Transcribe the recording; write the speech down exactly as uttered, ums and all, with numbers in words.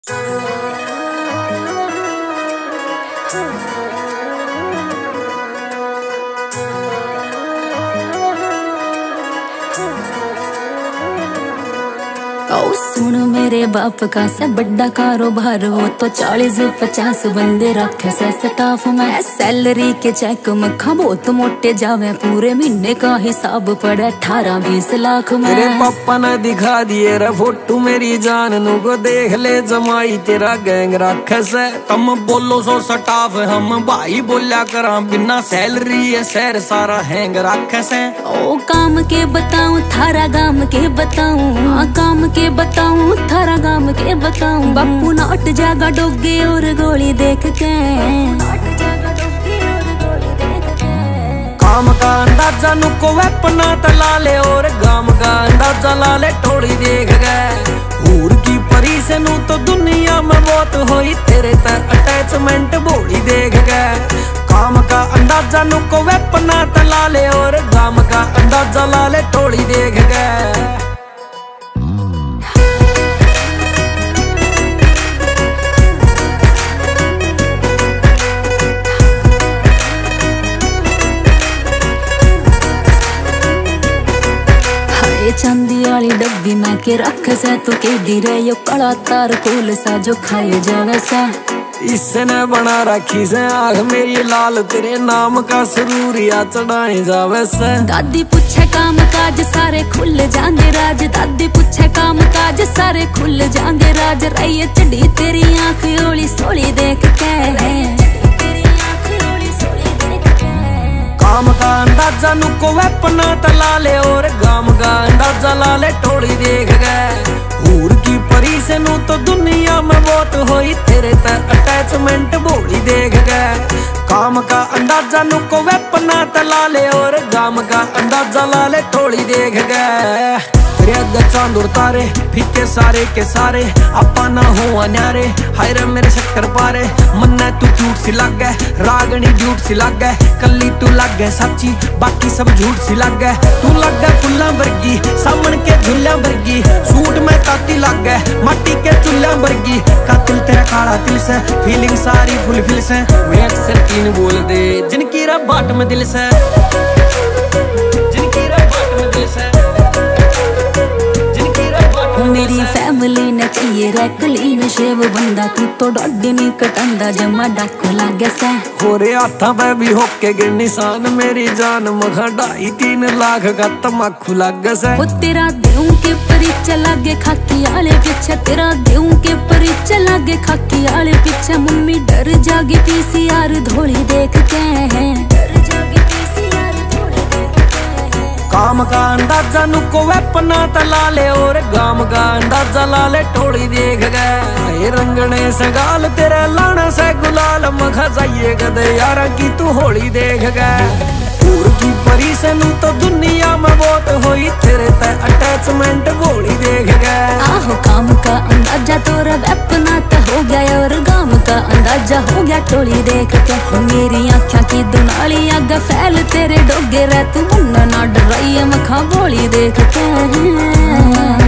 ओ सुन मेरे बाप का से बड़ा कारोबार, वो तो चालीस पचास बंदे रखे से स्टाफ में। सैलरी के चेक में खबो तो मोटे जावे, पूरे महीने का हिसाब पड़े अठारह बीस लाख में। तेरे पापा ने दिखा दिए रे फोटो मेरी जान नु को, देख ले जमाई तेरा गैंग रखे से। तुम बोलो सो स्टाफ हम भाई बोलिया करा, बिना सैलरी ये शहर सारा हैंग रखे से। ओ काम के बताऊं थारा गाम के बताऊं, काम के बताऊं थारा गाम के बताऊं। बापू नाट जागा डोगे और गोली देख के, काम का अंदाजा नुको वेपना तला ले, और गाम का अंदाजा ला ले थोड़ी देख गए। हूर की परी से नू तो दुनिया में बहुत होई, तेरे तक अटैचमेंट बोली देख गए। काम का अंदाजा नुको वेपना तला ले, और गाम का अंदाजा ला ले थोड़ी देख गए। चांदी वाली डब्बी में के रख से तो के गिरे यो कड़ा तार कोल सा जो खाए जावे सा। इसने बना रखी से आग मेरी लाल, तेरे नाम का सरूरिया चढ़ाए जावे से। दादी पूछे काम काज सारे खुल जाएंगे राज, दादी पूछे काम काज सारे खुल जाएंगे राज। रही चढ़ी तेरी आंख ओली सोली देख के, काम का अंदाजा नुको वेपना तला ले, और गाम का अंदाजा ला ले थोड़ी देख गए। हूर की परी से नू तो दुनिया में बहुत होई, तेरे तक अटैचमेंट बोली देख गए। काम का अंदाजा नुको वेपना तला ले, और गाम का अंदाजा ला ले थोड़ी देख गए। तेरे चांद और तारे फीके सारे के सारे, अपा ना हो अन्यारे। हाय रे मेरे शक्कर पारे, मन्ना तू झूठ सी लागे, रागनी झूठ सी लागे। कल्ली तू लागे सच्ची, बाकी सब झूठ सी लागे। तू लागे फुल्ला वर्गी, सामन के झुल्ला वर्गी। सूट में ताती लागे, माटी के चुल्ला वर्गी। कातिल तेरा काला तिल से, फीलिंग सारी फुलफिल से। वे अक्सर तीन बोल दे जिनकी रब बाट में दिल से, जिनकी रब बाट में दिल से। मेरी फैमिली ने चाहिए रे क्लीन शेव बंदा, तू तो डॉडी नहीं कटंदा जमा डाकू लागे से। होरे हाथा पे भी होके गे निशान, मेरी जान मखा ढाई तीन लाख का तमाकू लागे से। वो तेरा देऊ के परिचय लागे खाकी आले पीछे, तेरा देऊ के परिचय लागे खाकी आले पीछे। मम्मी डर जागी पीसीआर धोली देख के, डर जागी पीसीआर धोली देख के। काम का अंदाजा नुको वेपना तला ले, और गाम का अंदाजा ला ले थोड़ी देख गए। रंगने से गाल तेरा लाना से गुलाल, मखा जाइए गदे यारा की तू होली देख गए। पूर की परी से नू तो दुनिया में बहुत होई, तेरे तक अटैचमेंट बोली देख गए। आहो काम का अंदाजा तोरा वेपना तो हो गया, और गाम का अंदाजा हो गया टोली देख के। मेरी आँखों की दुनाली आग फैल तेरे डोगे रे, तू मुन्ना ना डराइए मखा बोली देख के।